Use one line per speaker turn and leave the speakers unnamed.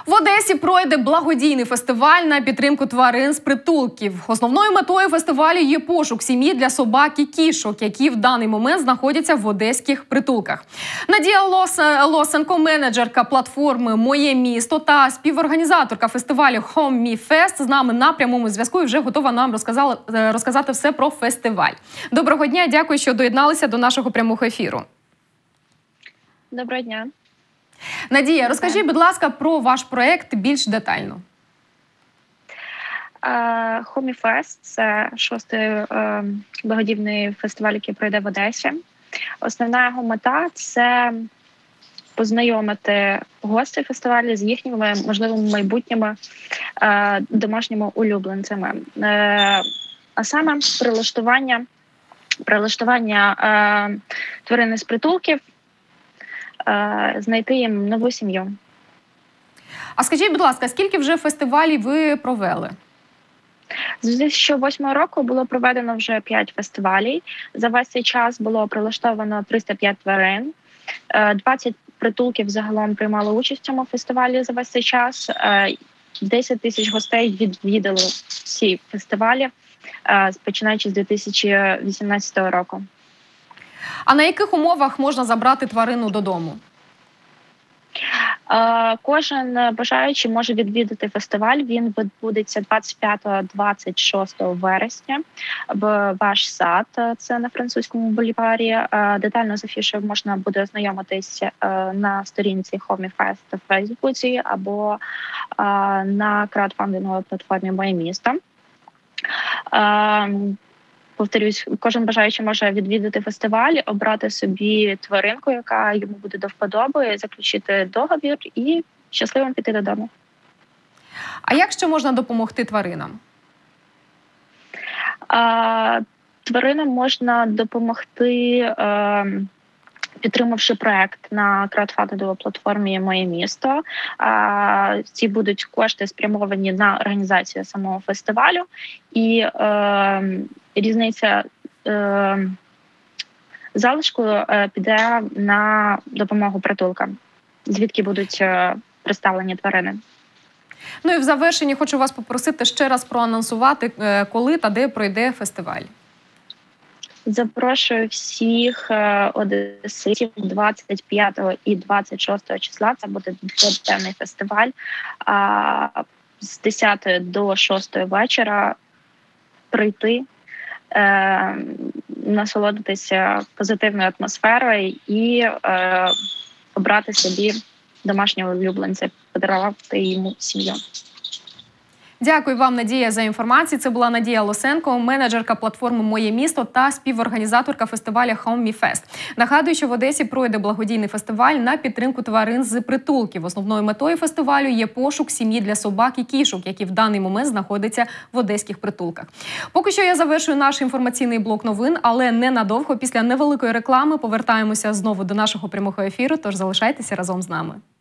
В Одесі пройде благодійний фестиваль на підтримку тварин з притулків. Основною метою фестивалю є пошук сім'ї для собак і кішок, які в даний момент знаходяться в одеських притулках. Надія Лосенко, менеджерка платформи «Моє місто» та співорганізаторка фестивалю Home Me Fest, з нами на прямому зв'язку і вже готова нам розказати все про фестиваль. Доброго дня, дякую, що доєдналися до нашого прямого ефіру.
Доброго дня.
Надія, розкажіть, будь ласка, про ваш проєкт більш детально.
Home Me Fest – це 6-й благодійний фестиваль, який пройде в Одесі. Основна його мета – це познайомити гостей фестивалю з їхніми можливими майбутніми домашніми улюбленцями. А саме прилаштування тварин з притулків, знайти їм нову сім'ю.
А скажіть, будь ласка, скільки вже фестивалів ви провели?
З 2008 року було проведено вже 5 фестивалів. За весь цей час було прилаштовано 305 тварин. 20 притулків загалом приймали участь в цьому фестивалі за весь цей час. 10 тисяч гостей відвідали всі фестивалі, починаючи з 2018 року.
А на яких умовах можна забрати тварину додому?
Кожен бажаючий може відвідати фестиваль. Він відбудеться 25-26 вересня в Ваш сад. Це на Французькому бульварі. Детально з афішою можна буде ознайомитись на сторінці Home Me Fest в Фейсбуці або на краудфандинговій платформі «Моє місто». Повторюсь, кожен бажаючий може відвідати фестиваль, обрати собі тваринку, яка йому буде до вподоби, заключити договір і щасливим піти додому.
А як ще можна допомогти тваринам?
Тваринам можна допомогти, підтримавши проект на краудфандинговій платформі «Моє місто». Ці будуть кошти спрямовані на організацію самого фестивалю. І різниця залишку піде на допомогу притулкам, звідки будуть представлені тварини.
Ну і в завершенні хочу вас попросити ще раз проанонсувати, коли та де пройде фестиваль.
Запрошую всіх одеситів 25 і 26 числа. Це буде дводенний фестиваль з 10 до 6 вечора. Прийти, насолодитися позитивною атмосферою і обрати собі домашнього улюбленця, подарувати йому сім'ю.
Дякую вам, Надія, за інформацію. Це була Надія Лосенко, менеджерка платформи «Моє місто» та співорганізаторка фестивалю Home Me Fest. Нагадую, що в Одесі пройде благодійний фестиваль на підтримку тварин з притулків. Основною метою фестивалю є пошук сім'ї для собак і кішок, які в даний момент знаходяться в одеських притулках. Поки що я завершую наш інформаційний блок новин, але ненадовго. Після невеликої реклами повертаємося знову до нашого прямого ефіру, тож залишайтеся разом з нами.